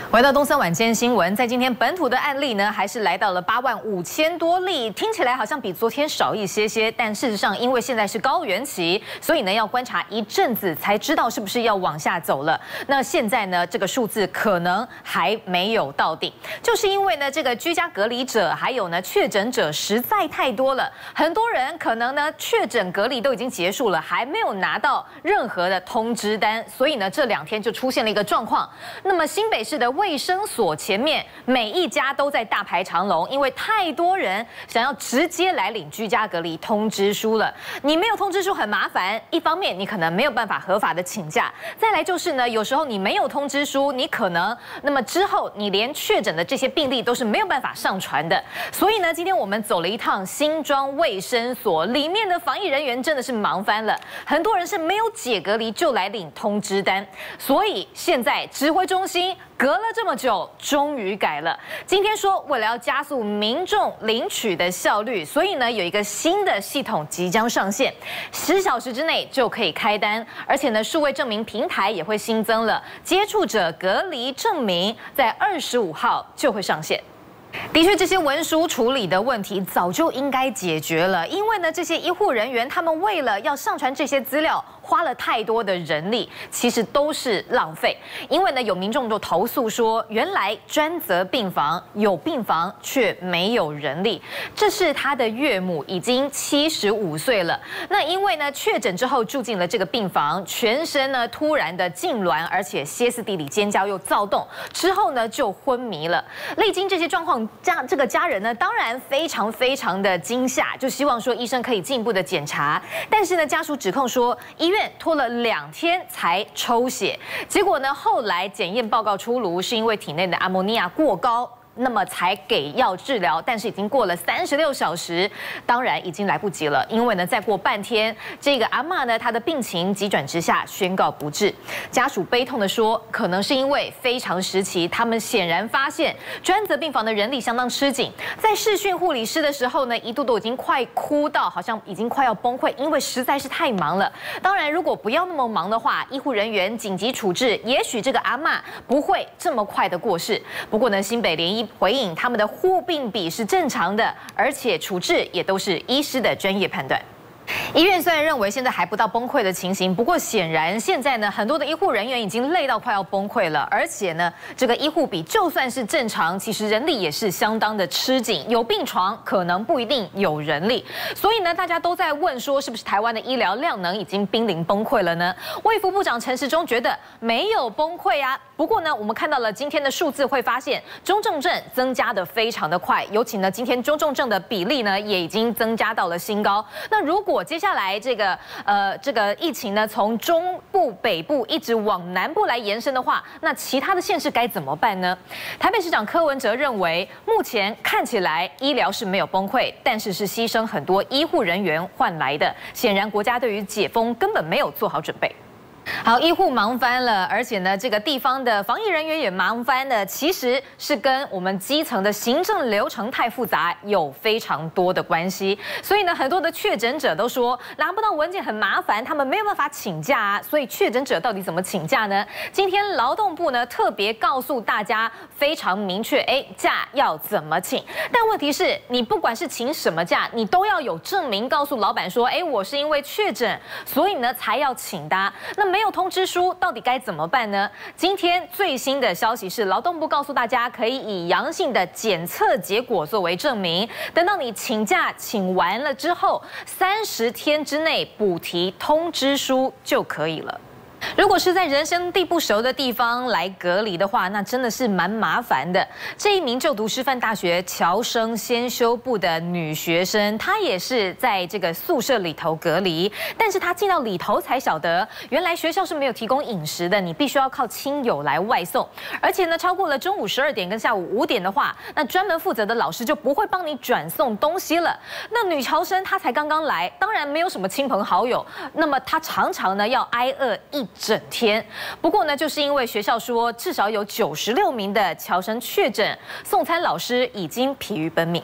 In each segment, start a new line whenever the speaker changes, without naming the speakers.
回到东森晚间新闻，在今天本土的案例呢，还是来到了85000多例，听起来好像比昨天少一些，但事实上，因为现在是高原期，所以呢要观察一阵子才知道是不是要往下走了。那现在呢，这个数字可能还没有到顶，就是因为呢这个居家隔离者还有呢确诊者实在太多了，很多人可能呢确诊隔离都已经结束了，还没有拿到任何的通知单，所以呢这2天就出现了一个状况。那么新北市的卫生所前面每一家都在大排长龙，因为太多人想要直接来领居家隔离通知书了。你没有通知书很麻烦，一方面你可能没有办法合法的请假，再来就是呢，有时候你没有通知书，你可能那么之后你连确诊的这些病例都是没有办法上传的。所以呢，今天我们走了一趟新庄卫生所，里面的防疫人员真的是忙翻了，很多人是没有解隔离就来领通知单，所以现在指挥中心隔了这么久，终于改了。今天说，为了要加速民众领取的效率，所以呢，有一个新的系统即将上线，10小时之内就可以开单，而且呢，数位证明平台也会新增了接触者隔离证明，在25号就会上线。的确，这些文书处理的问题早就应该解决了，因为呢，这些医护人员他们为了要上传这些资料，花了太多的人力，其实都是浪费。因为呢，有民众就投诉说，原来专责病房有病房却没有人力。这是他的岳母，已经75岁了。那因为呢，确诊之后住进了这个病房，全身呢突然的痉挛，而且歇斯底里尖叫又躁动，之后呢就昏迷了。历经这些状况，这个家人呢，当然非常的惊吓，就希望说医生可以进一步的检查。但是呢，家属指控说，医院拖了2天才抽血，结果呢，后来检验报告出炉，是因为体内的阿莫尼亚过高。那么才给药治疗，但是已经过了36小时，当然已经来不及了。因为呢，再过半天，这个阿嬷呢，她的病情急转直下，宣告不治。家属悲痛地说，可能是因为非常时期，他们显然发现专责病房的人力相当吃紧，在视讯护理师的时候呢，一度都已经快哭到好像已经快要崩溃，因为实在是太忙了。当然，如果不要那么忙的话，医护人员紧急处置，也许这个阿嬷不会这么快的过世。不过呢，新北联医回应他们的护病比是正常的，而且处置也都是医师的专业判断。医院虽然认为现在还不到崩溃的情形，不过显然现在呢，很多的医护人员已经累到快要崩溃了，而且呢，这个医护比就算是正常，其实人力也是相当的吃紧，有病床可能不一定有人力，所以呢，大家都在问说，是不是台湾的医疗量能已经濒临崩溃了呢？卫福部长陈时中觉得没有崩溃啊，不过呢，我们看到了今天的数字，会发现中重症增加的非常的快，尤其呢，今天中重症的比例呢，也已经增加到了新高。那如果接下来这个疫情呢，从中部、北部一直往南部来延伸的话，那其他的县市该怎么办呢？台北市长柯文哲认为，目前看起来医疗是没有崩溃，但是牺牲很多医护人员换来的。显然，国家对于解封根本没有做好准备。好，医护忙翻了，而且呢，这个地方的防疫人员也忙翻了，其实是跟我们基层的行政流程太复杂有非常多的关系。所以呢，很多的确诊者都说拿不到文件很麻烦，他们没有办法请假啊。所以确诊者到底怎么请假呢？今天劳动部呢特别告诉大家非常明确，假要怎么请。但问题是，你不管是请什么假，你都要有证明告诉老板说，我是因为确诊，所以呢才要请的。那没有通知书，到底该怎么办呢？今天最新的消息是，劳动部告诉大家，可以以阳性的检测结果作为证明，等到你请假请完了之后，30天之内补提通知书就可以了。如果是在人生地不熟的地方来隔离的话，那真的是蛮麻烦的。这一名就读师范大学侨生先修部的女学生，她也是在这个宿舍里头隔离，但是她进到里头才晓得，原来学校是没有提供饮食的，你必须要靠亲友来外送。而且呢，超过了中午12点跟下午5点的话，那专门负责的老师就不会帮你转送东西了。那女侨生她才刚刚来，当然没有什么亲朋好友，那么她常常呢要挨饿一整天。不过呢，就是因为学校说至少有96名的侨生确诊，送餐老师已经疲于奔命。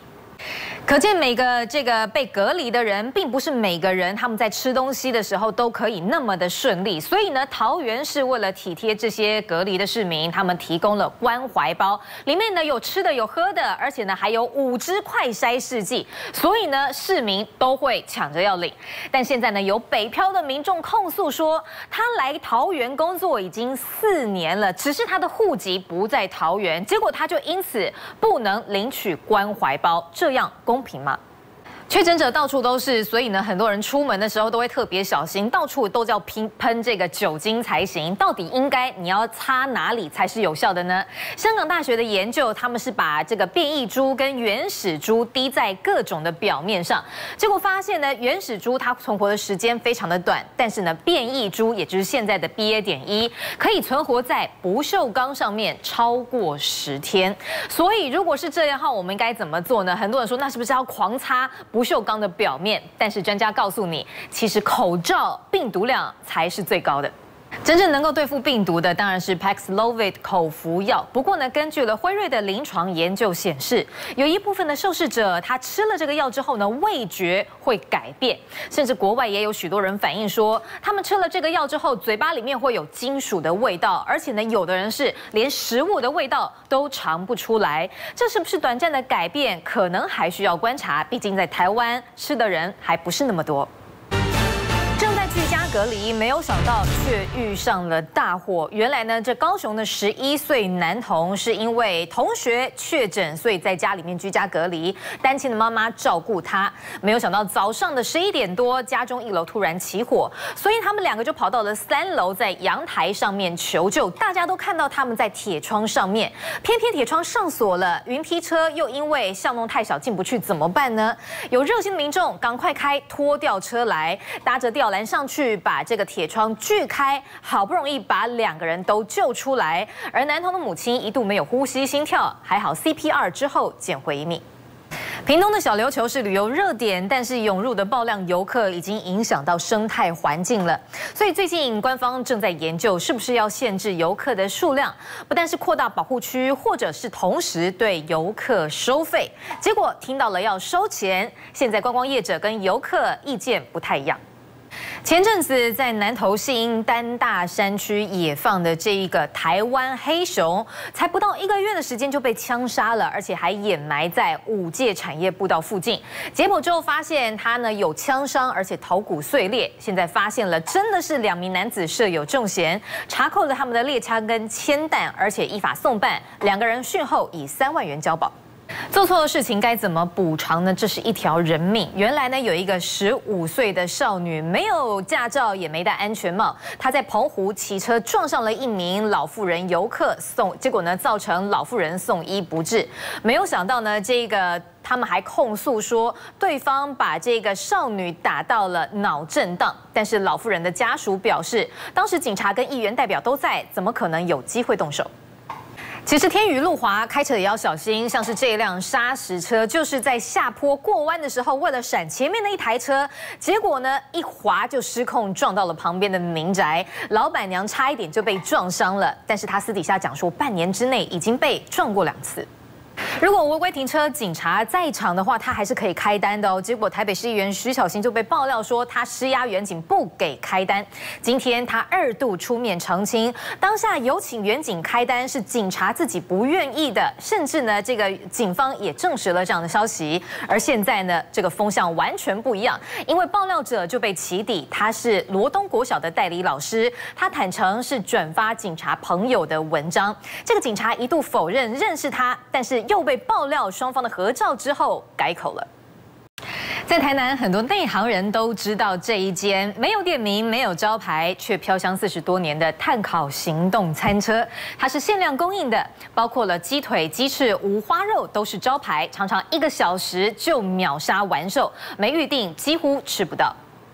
可见每个这个被隔离的人，并不是每个人他们在吃东西的时候都可以那么的顺利。所以呢，桃园市为了体贴这些隔离的市民，他们提供了关怀包，里面呢有吃的有喝的，而且呢还有5支快筛试剂，所以呢市民都会抢着要领。但现在呢，有北漂的民众控诉说，他来桃园工作已经4年了，只是他的户籍不在桃园，结果他就因此不能领取关怀包，这样公平吗？确诊者到处都是，所以呢，很多人出门的时候都会特别小心，到处都叫喷这个酒精才行。到底你要擦哪里才是有效的呢？香港大学的研究，他们是把这个变异株跟原始株滴在各种的表面上，结果发现呢，原始株它存活的时间非常的短，但是呢，变异株也就是现在的 BA.1，可以存活在不锈钢上面超过10天。所以如果是这样的话，我们应该怎么做呢？很多人说，那是不是要狂擦不锈钢的表面？但是专家告诉你，其实口罩病毒量才是最高的。真正能够对付病毒的当然是 Paxlovid 口服药。不过呢，根据了辉瑞的临床研究显示，有一部分的受试者他吃了这个药之后呢，味觉会改变，甚至国外也有许多人反映说，他们吃了这个药之后，嘴巴里面会有金属的味道，而且呢，有的人是连食物的味道都尝不出来。这是不是短暂的改变？可能还需要观察，毕竟在台湾吃的人还不是那么多。正在居家隔离，没有想到却遇上了大祸。原来呢，这高雄的11岁男童是因为同学确诊，所以在家里面居家隔离，单亲的妈妈照顾他。没有想到早上的11点多，家中1楼突然起火，所以他们2个就跑到了3楼，在阳台上面求救。大家都看到他们在铁窗上面，偏偏铁窗上锁了，云梯车又因为巷弄太小进不去，怎么办呢？有热心的民众赶快开拖吊车来，搭着吊栏上去，把这个铁窗锯开，好不容易把2个人都救出来。而男童的母亲一度没有呼吸心跳，还好 CPR 之后捡回一命。屏东的小琉球是旅游热点，但是涌入的爆量游客已经影响到生态环境了。所以最近官方正在研究，是不是要限制游客的数量，不但是扩大保护区，或者是同时对游客收费。结果听到了要收钱，现在观光业者跟游客意见不太一样。前阵子在南投信丹大山区野放的这一个台湾黑熊，才不到1个月的时间就被枪杀了，而且还掩埋在5界产业步道附近。解剖之后发现它呢有枪伤，而且头骨碎裂。现在发现了真的是2名男子设有重嫌，查扣了他们的猎枪跟铅弹，而且依法送办，2个人讯后以3万元交保。做错的事情该怎么补偿呢？这是一条人命。原来呢，有一个15岁的少女，没有驾照，也没戴安全帽，她在澎湖骑车撞上了1名老妇人游客，结果呢，造成老妇人送医不治。没有想到呢，他们还控诉说，对方把这个少女打到了脑震荡。但是老妇人的家属表示，当时警察跟议员代表都在，怎么可能有机会动手？其实天雨路滑，开车也要小心。像是这一辆砂石车，就是在下坡过弯的时候，为了闪前面的一台车，结果呢一滑就失控，撞到了旁边的民宅，老板娘差一点就被撞伤了。但是她私底下讲说，半年之内已经被撞过2次。如果违规停车，警察在场的话，他还是可以开单的哦。结果台北市议员徐巧芯就被爆料说，他施压员警不给开单。今天他2度出面澄清，当下有请员警开单是警察自己不愿意的，甚至呢，这个警方也证实了这样的消息。而现在呢，这个风向完全不一样，因为爆料者就被起底，他是罗东国小的代理老师，他坦诚是转发警察朋友的文章。这个警察一度否认认识他，但是又被爆料双方的合照之后改口了。在台南，很多内行人都知道这一间没有店名、没有招牌，却飘香40多年的炭烤行动餐车。它是限量供应的，包括了鸡腿、鸡翅、五花肉都是招牌，常常1个小时就秒杀完售，没预定几乎吃不到。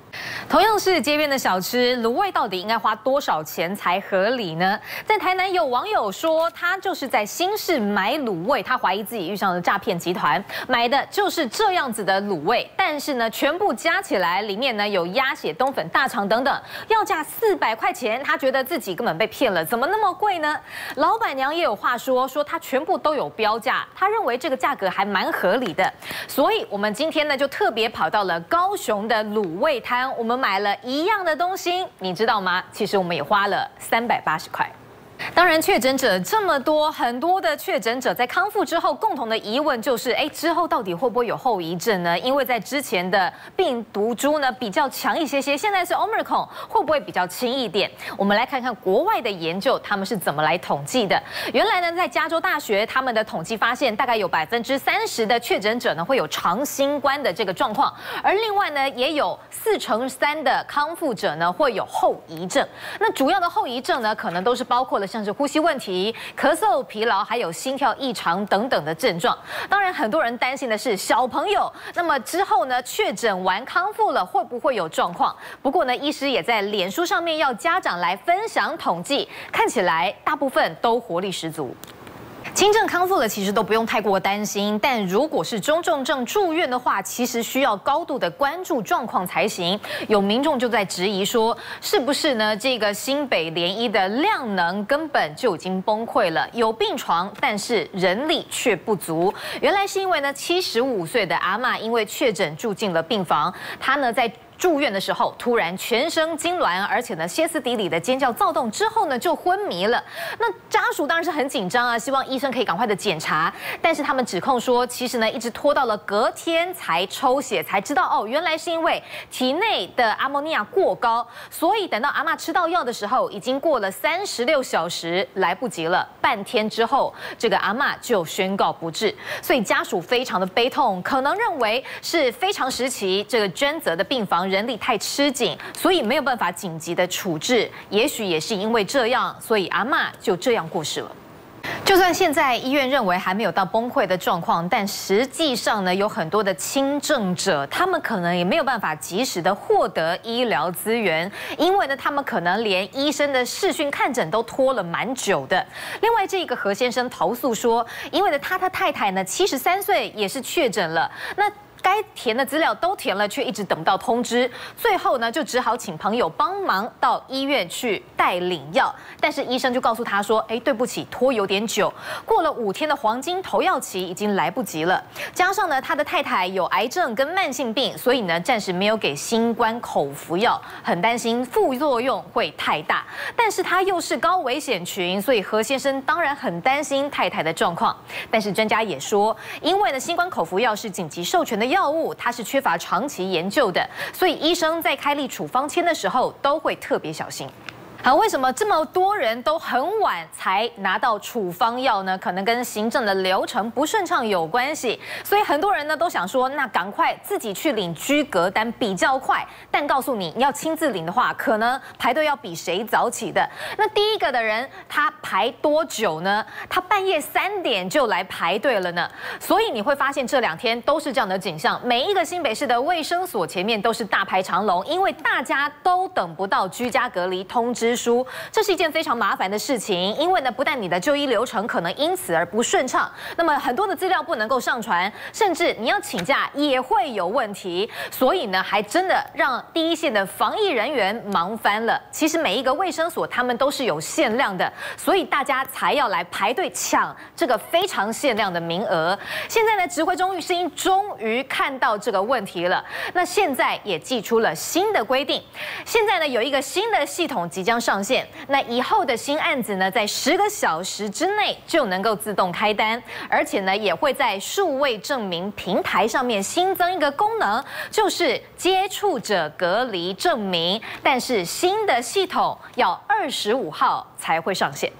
同样是街边的小吃，卤味到底应该花多少钱才合理呢？在台南有网友说，他就是在新市买卤味，他怀疑自己遇上了诈骗集团，买的就是这样子的卤味，但是呢，全部加起来里面呢有鸭血、冬粉、大肠等等，要价400块钱，他觉得自己根本被骗了，怎么那么贵呢？老板娘也有话说，他全部都有标价，他认为这个价格还蛮合理的，所以我们今天呢就特别跑到了高雄的卤味摊，我们买了一样的东西，你知道吗？其实我们也花了380块。当然，确诊者这么多，很多的确诊者在康复之后，共同的疑问就是，之后到底会不会有后遗症呢？因为在之前的病毒株呢比较强一些，现在是 Omicron， 会不会比较轻一点？我们来看看国外的研究，他们是怎么来统计的。原来呢，在加州大学他们的统计发现，大概有30%的确诊者呢会有长新冠的这个状况，而另外呢，也有43%的康复者呢会有后遗症。那主要的后遗症呢，可能都是包括了像是呼吸问题、咳嗽、疲劳，还有心跳异常等等的症状。当然，很多人担心的是小朋友，那么之后呢，确诊完康复了，会不会有状况？不过呢，医师也在脸书上面要家长来分享统计，看起来大部分都活力十足。轻症康复了，其实都不用太过担心。但如果是中重症住院的话，其实需要高度的关注状况才行。有民众就在质疑说，是不是呢？这个新北联医的量能根本就已经崩溃了，有病床，但是人力却不足。原来是因为呢，75岁的阿嬷因为确诊住进了病房，她呢在住院的时候，突然全身痉挛，而且呢歇斯底里的尖叫躁动，之后呢就昏迷了。那家属当然是很紧张啊，希望医生可以赶快的检查。但是他们指控说，其实呢一直拖到了隔天才抽血，才知道哦，原来是因为体内的阿莫尼亚过高，所以等到阿嬷吃到药的时候，已经过了36小时，来不及了。半天之后，这个阿嬷就宣告不治，所以家属非常的悲痛，可能认为是非常时期这个捐责的病房人力太吃紧，所以没有办法紧急的处置。也许也是因为这样，所以阿嬷就这样过世了。就算现在医院认为还没有到崩溃的状况，但实际上呢，有很多的轻症者，他们可能也没有办法及时的获得医疗资源，因为呢，他们可能连医生的视讯看诊都拖了蛮久的。另外，这个何先生投诉说，因为呢，他太太呢73岁也是确诊了，那该填的资料都填了，却一直等不到通知，最后呢就只好请朋友帮忙到医院去代领药，但是医生就告诉他说，对不起，拖有点久，过了5天的黄金投药期已经来不及了。加上呢他的太太有癌症跟慢性病，所以呢暂时没有给新冠口服药，很担心副作用会太大。但是他又是高危险群，所以何先生当然很担心太太的状况。但是专家也说，因为呢新冠口服药是紧急授权的药物，它是缺乏长期研究的，所以医生在开立处方签的时候都会特别小心。好，为什么这么多人都很晚才拿到处方药呢？可能跟行政的流程不顺畅有关系，所以很多人呢都想说，那赶快自己去领居隔单比较快。但告诉你，要亲自领的话，可能排队要比谁早起的。那第一个的人他排多久呢？他半夜3点就来排队了呢。所以你会发现这2天都是这样的景象，每一个新北市的卫生所前面都是大排长龙，因为大家都等不到居家隔离通知书，这是一件非常麻烦的事情，因为呢，不但你的就医流程可能因此而不顺畅，那么很多的资料不能够上传，甚至你要请假也会有问题，所以呢，还真的让第一线的防疫人员忙翻了。其实每一个卫生所他们都是有限量的，所以大家才要来排队抢这个非常限量的名额。现在呢，指挥中心终于看到这个问题了，那现在也寄出了新的规定，现在呢有一个新的系统即将上线，那以后的新案子呢，在10个小时之内就能够自动开单，而且呢，也会在数位证明平台上面新增一个功能，就是接触者隔离证明，但是新的系统要25号才会上线。